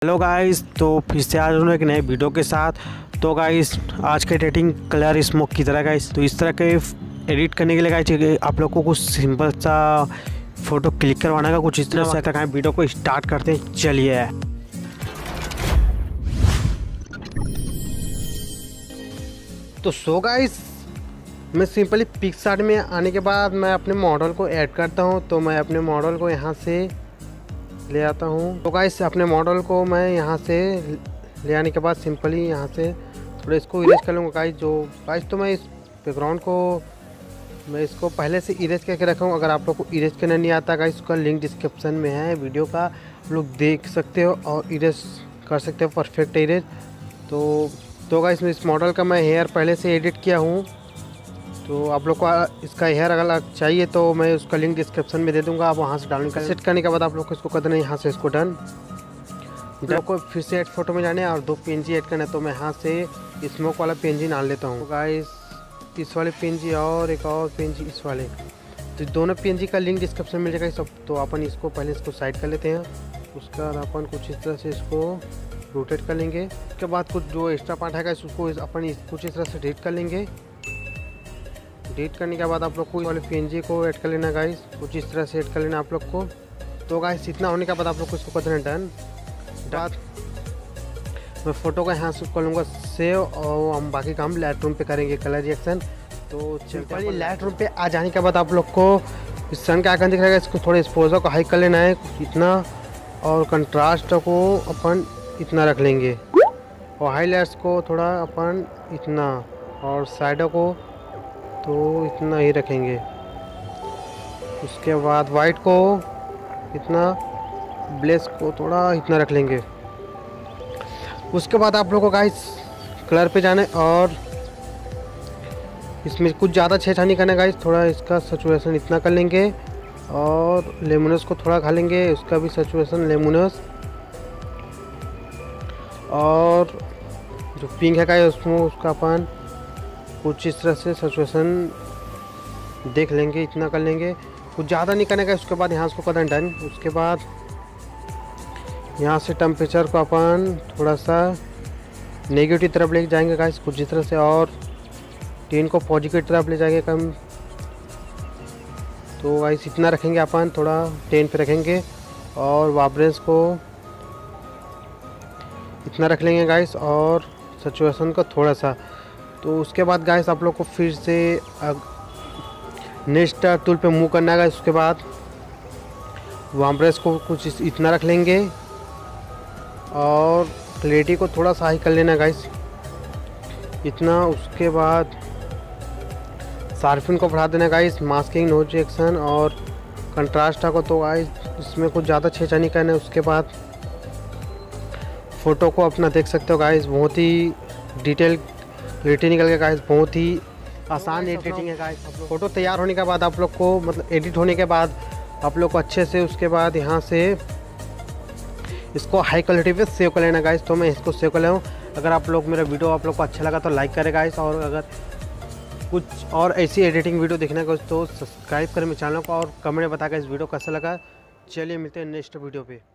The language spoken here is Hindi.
हेलो गाइस, तो फिर से आज एक नए वीडियो के साथ। तो गाइस आज का एडिटिंग कलर स्मोक की तरह गाइस, तो इस तरह के एडिट करने के लिए गाइस आप लोग को कुछ सिंपल सा फ़ोटो क्लिक करवाना का कुछ इस तरह से तक वीडियो को स्टार्ट करते हैं। चलिए। तो सो गाइस मैं सिंपली पिक्सआर्ट में आने के बाद मैं अपने मॉडल को ऐड करता हूँ। तो मैं अपने मॉडल को यहाँ से ले आता हूँ। तो गाइस अपने मॉडल को मैं यहाँ से ले आने के बाद सिंपली यहाँ से थोड़ा इसको इरेज कर लूँगा गाइस। तो मैं इस बैकग्राउंड को मैं इसको पहले से इरेज करके रखा हूँ। अगर आप लोग को इरेज करना नहीं आता गाइस, उसका लिंक डिस्क्रिप्शन में है वीडियो का, आप लोग देख सकते हो और इरेज कर सकते हो परफेक्ट इरेज। तो गाइस इस मॉडल का मैं हेयर पहले से एडिट किया हूँ। तो आप लोग को इसका हेयर अगर चाहिए तो मैं उसका लिंक डिस्क्रिप्शन में दे दूंगा, आप वहाँ से डाउनलोड कर। सेट करने के बाद आप लोग को इसको कर देना है यहाँ से इसको डन। जब को फिर से ऐड फोटो में जाने और 2 PNG ऐड करना है, तो मैं यहाँ से स्मोक वाला PNG डाल लेता हूँ। तो गाइस इस वाले PNG और एक और PNG इस वाले, तो दोनों PNG का लिंक डिस्क्रिप्शन में मिलेगा सब। तो अपन इसको पहले इसको साइड कर लेते हैं। उसके बाद अपन कुछ इस तरह से इसको रोटेट कर लेंगे। उसके बाद कुछ जो एक्स्ट्रा पार्ट है उसको अपन कुछ इस तरह से डिलीट कर लेंगे। डिलीट करने के बाद आप लोग को वाले PNG को ऐड कर लेना गाइस, कुछ इस तरह से ऐड कर लेना आप लोग को। तो गाइस इतना होने के बाद आप लोग को इसको कर देना डन। बाद मैं फ़ोटो का यहाँ से कर लूँगा सेव और हम बाकी काम लाइट रूम पे करेंगे कलर रिएक्शन। तो सिंपली लाइट रूम पे आ जाने के बाद आप लोग को इस सन का आइकन दिख रहा है, इसको थोड़ा एक्सपोजर को हाई कर लेना है इतना, और कंट्रास्ट को अपन इतना रख लेंगे, और हाईलाइट्स को थोड़ा अपन इतना, और साइडों को तो इतना ही रखेंगे। उसके बाद वाइट को इतना, ब्लैक को थोड़ा इतना रख लेंगे। उसके बाद आप लोगों को गाइस कलर पे जाना है और इसमें कुछ ज़्यादा छेड़छाड़ नहीं करना गाइस, थोड़ा इसका सैचुरेशन इतना कर लेंगे और लेमोनस को थोड़ा खा लेंगे, उसका भी सैचुरेशन लेमोनस। और जो पिंक है गाइस उसमें उसका अपन कुछ इस तरह से सैचुरेशन देख लेंगे, इतना कर लेंगे, कुछ ज़्यादा नहीं करने का। उसके बाद यहाँ उसको कर दें डन। उसके बाद यहाँ से टेम्परेचर को अपन थोड़ा सा नेगेटिव तरफ ले जाएंगे गाइस कुछ इस तरह से, और 10 को पॉजिटिव तरफ ले जाएंगे कम। तो गाइस इतना रखेंगे अपन, थोड़ा 10 पे रखेंगे, और वाइब्रेंस को इतना रख लेंगे गाइस, और सैचुरेशन को थोड़ा सा। तो उसके बाद गाइस आप लोग को फिर से नेक्स्ट टूल पे मूव करना है। उसके बाद वाइब्रेंस को कुछ इतना रख लेंगे, और क्लैरिटी को थोड़ा सा हाई कर लेना गाइस इतना। उसके बाद शार्पनिंग को बढ़ा देना गाइस, मास्किंग, नोज रिएक्शन और कंट्रास्ट को तो गाइस इसमें कुछ ज़्यादा छेड़छाड़ नहीं करना है। उसके बाद फ़ोटो को अपना देख सकते हो गाइस, बहुत ही डिटेल क्लैरिटी निकल के गाइस, बहुत ही आसान एडिटिंग है गाइस। फ़ोटो तैयार होने के बाद आप लोग को मतलब एडिट होने के बाद आप लोग को अच्छे से उसके बाद यहाँ से इसको हाई क्वालिटी पे सेव कर लेना गाइस। तो मैं इसको सेव कर लें। अगर आप लोग मेरा वीडियो आप लोग को अच्छा लगा तो लाइक करें गाइस, और अगर कुछ और ऐसी एडिटिंग वीडियो देखने का तो सब्सक्राइब करें मेरे चैनल को, और कमेंट में बताकर इस वीडियो कैसा लगा। चलिए मिलते हैं नेक्स्ट वीडियो पे।